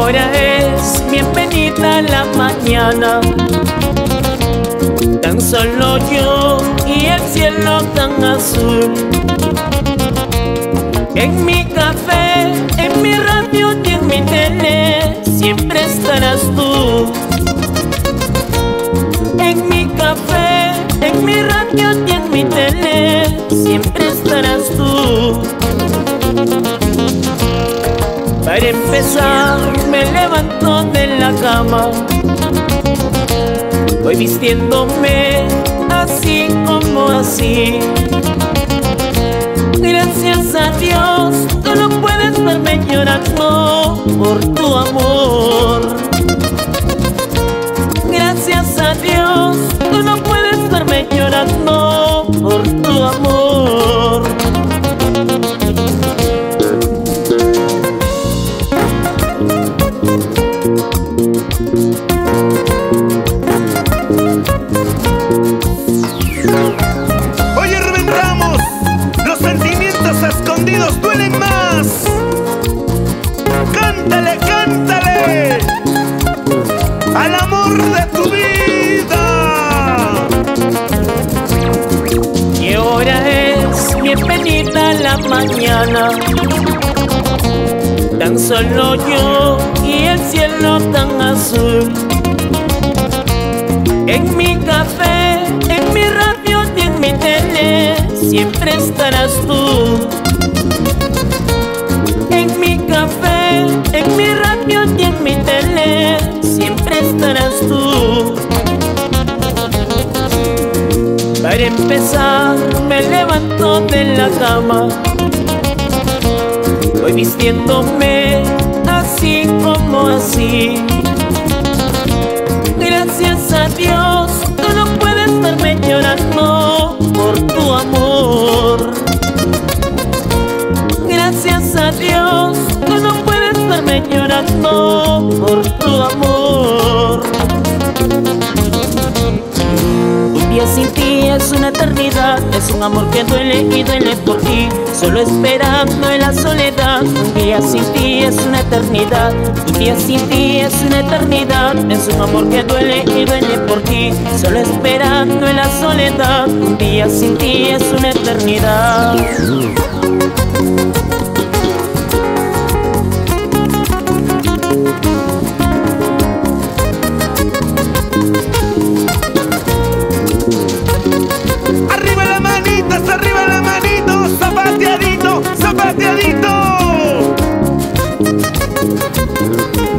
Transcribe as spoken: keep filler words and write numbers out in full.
ahora es bienvenida la mañana, tan solo yo y el cielo tan azul. En mi café, en mi radio y en mi tele siempre estarás tú. En mi café, en mi radio y en mi tele siempre estarás tú. Para empezar me levanto de la cama, voy vistiéndome así como así. Gracias a Dios, tú no puedes verme llorando por tu amor. Gracias a Dios, tú no puedes verme llorando por tu amor. Oye, Rubén Ramos, los sentimientos escondidos duelen más. Cántale, cántale al amor de tu vida. Y ahora es bienvenida la mañana, tan solo yo y el cielo tan azul. En mi café, en mi radio y en mi tele siempre estarás tú. En mi café, en mi radio y en mi tele siempre estarás tú. Para empezar me levanto de la cama, voy vistiéndome así como así. Gracias a Dios, tú no puedes verme llorando por tu amor. Gracias a Dios, tú no puedes verme llorando por tu amor. Un día sin ti es una eternidad, es un amor que duele y duele por ti, solo esperando en la soledad. Un día sin ti es una eternidad, un día sin ti es una eternidad, es un amor que duele y duele por ti, solo esperando en la soledad. Un día sin ti es una eternidad. Arriba las manitas, arriba las manitos, zapateadito, zapateadito.